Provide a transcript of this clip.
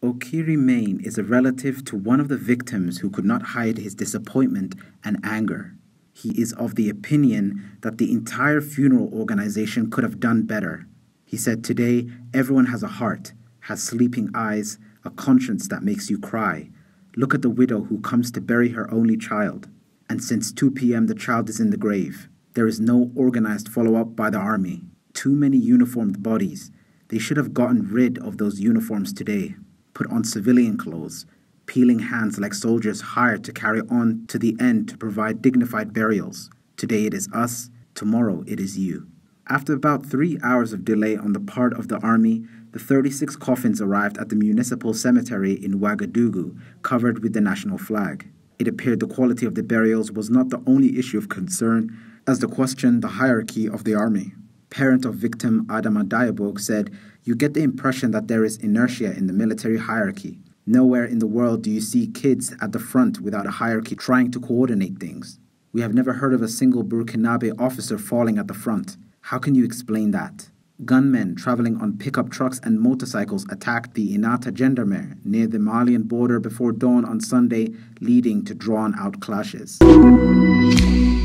Okiri Main is a relative to one of the victims who could not hide his disappointment and anger. He is of the opinion that the entire funeral organization could have done better. He said, "Today, everyone has a heart, has sleeping eyes, a conscience that makes you cry. Look at the widow who comes to bury her only child. And since 2 p.m. the child is in the grave. There is no organized follow-up by the army. Too many uniformed bodies. They should have gotten rid of those uniforms today. Put on civilian clothes, peeling hands like soldiers hired to carry on to the end to provide dignified burials. Today it is us, tomorrow it is you." After about 3 hours of delay on the part of the army, the 36 coffins arrived at the municipal cemetery in Ouagadougou, covered with the national flag. It appeared the quality of the burials was not the only issue of concern, as the questioned the hierarchy of the army. Parent of victim Adama Diabog said, "You get the impression that there is inertia in the military hierarchy. Nowhere in the world do you see kids at the front without a hierarchy trying to coordinate things. We have never heard of a single Burkinabe officer falling at the front. How can you explain that?" Gunmen traveling on pickup trucks and motorcycles attacked the Inata gendarmes near the Malian border before dawn on Sunday, leading to drawn-out clashes.